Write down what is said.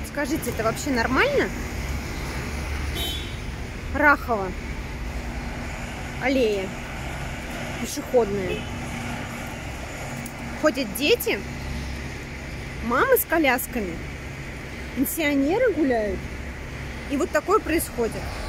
Скажите, это вообще нормально? Рахова. Аллея пешеходная. Ходят дети, мамы с колясками, пенсионеры гуляют. И вот такое происходит.